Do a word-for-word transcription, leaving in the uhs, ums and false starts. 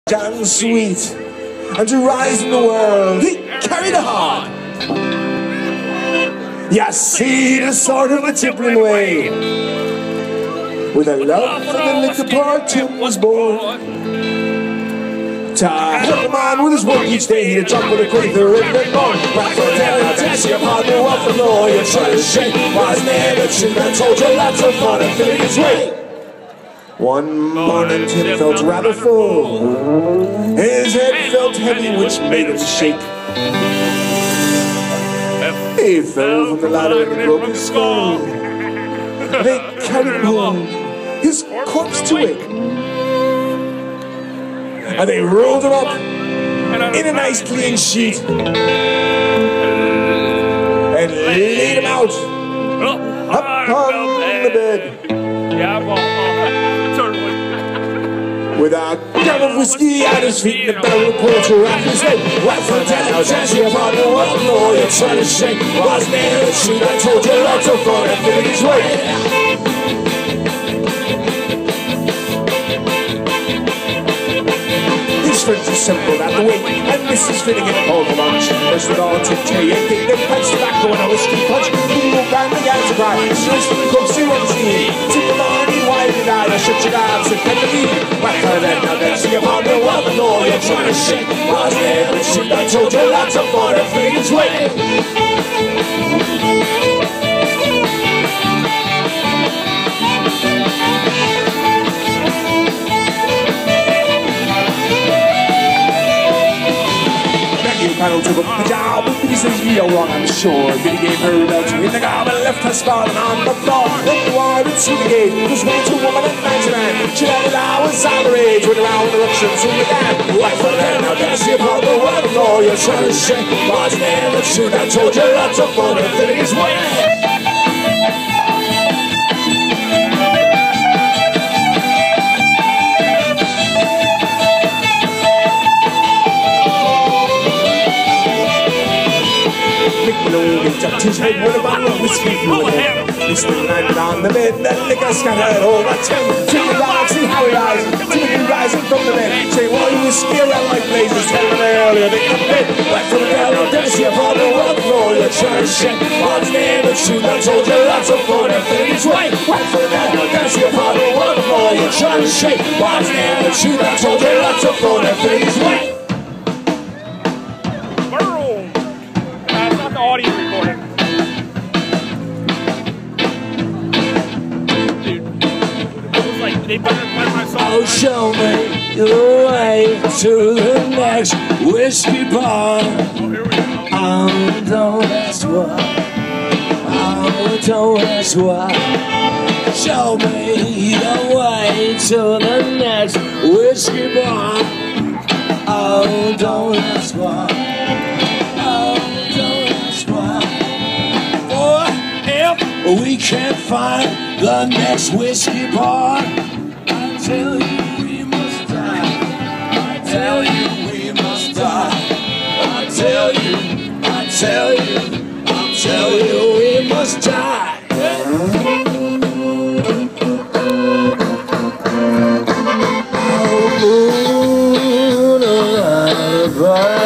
and sweet, and to rise in the world he carried a heart. You see the sort of a tippling way, with a love for the liquor part Tim was born. To help a man with his work each day, he'd jump with a quaker in the morn. Back for the town, I'll test your partner off the law. You're trying to shake, was never true. I told you lots of fun and feeling his way. One morning Tim felt rather full. His head felt heavy, which made him shake. He fell from the ladder and broke his skull. They carried him home, his corpse to wake. And they rolled him up in a nice clean sheet and laid him out upon the bed. With a gun of whiskey at his feet and a barrel of porter at his head. Right from town, now Jazzy upon the world, no, you're trying to shake. Was near the shoot, I told you lots of fun and feeling his way. His friends assembled at the wake, and Missus Finegan called for lunch. First of all, took tea and gave them pipes tobacco and a whiskey punch. Little band began to cry, so it's the come see what it's need. Tip the morning, why did I? I shut your dogs and take the lead. Right for that, now then, see upon the world, the law, you're trying to shake. Was there the shoot, I told you lots of fun and feeling his way. Panel took up the job, and Biddy says you're wrong, I'm sure. Biddy gave her a belt in the gob and left her sprawling on the floor. Then the ward and through the gate was way to woman and man to man. She let it out with all the rage when around the ructions soon began. Right for them, now gonna see upon the world of law, you're trying to shake. Was there the shoot, I told you lots of fun and feeling his way. He ducked his head with a bottle of whiskey through it. Mister landed on the bed, the liquor scattered over ten. Timmy Rod, see how he rises, Timmy rising from the bed. Say, well, you whiskey around like blazes, tell me earlier they come bed. Right from the bed, I'll dance you upon the world floor, you're trying to shake. What's the name of shoot, I told you lots of fun and feeling his way. Right from the bed, I'll dance you upon the world floor, you're trying to shake. What's the name of shoot, I told you lots of fun and feeling his way. Audio recording. Dude, it was like they better play my song. Oh, show me the way to the next whiskey bar. Oh, here we go. Oh, don't ask why. Oh, don't ask why. Show me the way to the next whiskey bar. Oh, don't ask why. We can't find the next whiskey bar. I tell you we must die. I tell you we must die. I tell you, I tell you, I tell you we must die. Oh, moon,